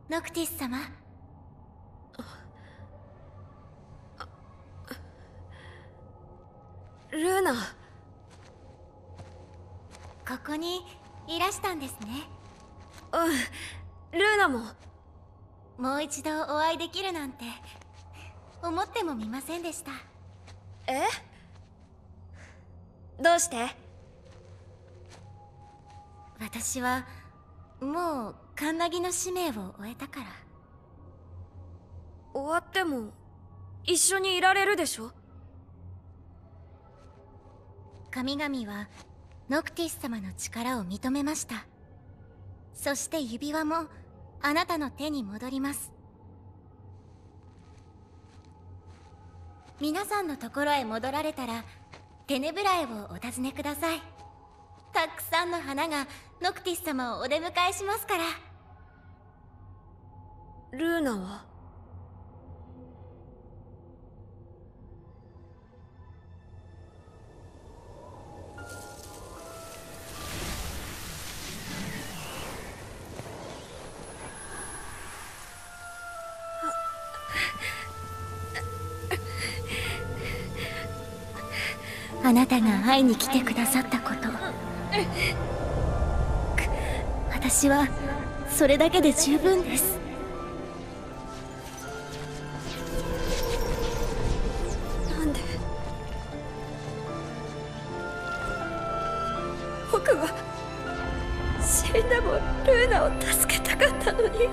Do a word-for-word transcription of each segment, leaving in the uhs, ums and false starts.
ノクティス様。 ルーナ。 ここにいらしたんですね。 うん、ルーナも。 もう一度お会いできるなんて思ってもみませんでした。 え？どうして？ 私はもうカンナギの使命を終えたから。 終わっても一緒にいられるでしょ？ 神々はノクティス様の力を認めました。そして指輪もあなたの手に戻ります。皆さんのところへ戻られたらテネブラエをお尋ねください。たくさんの花がノクティス様をお出迎えしますから。 ルーナは？ あなたが会いに来てくださったこと、私はそれだけで十分です。 なんで？僕は死んでもルーナを助けたかったのに。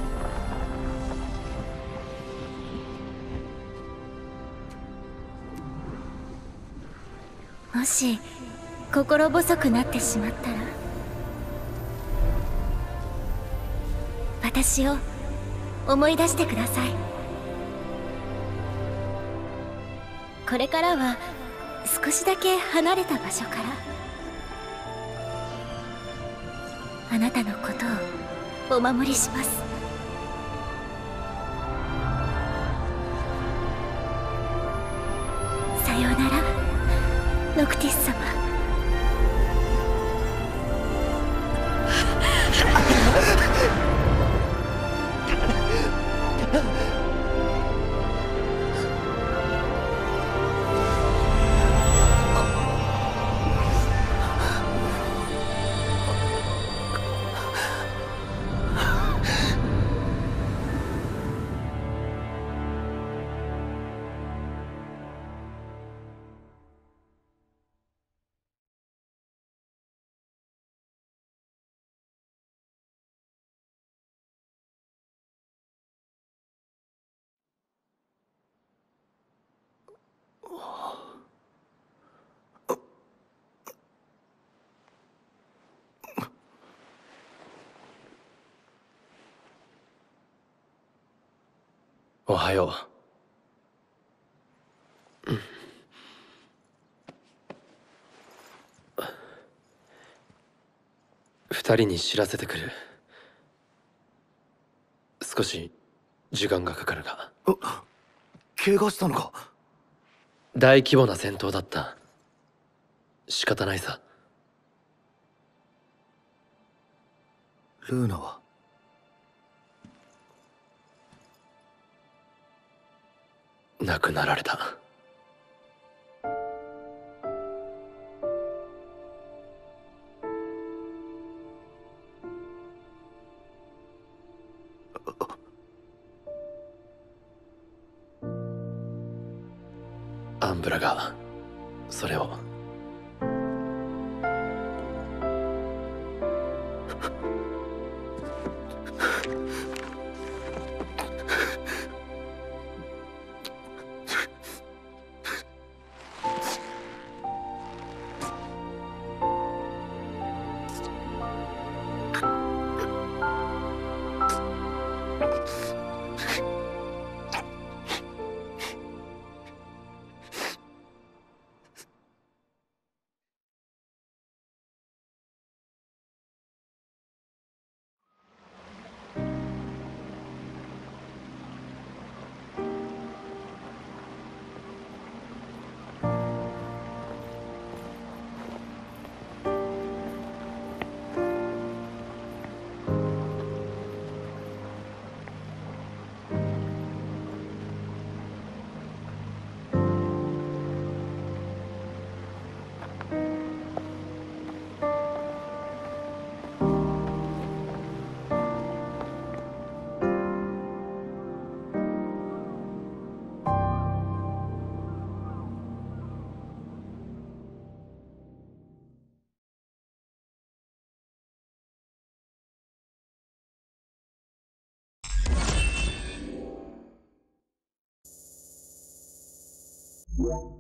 もし心細くなってしまったら私を思い出してください。これからは少しだけ離れた場所からあなたのことをお守りします。さようならノクティス様。 おはよう。二人に知らせてくる。少し時間がかかるが。 怪我したのか？ 大規模な戦闘だった。仕方ないさ。 ルーナは？ 亡くなられた。アンブラがそれを。 you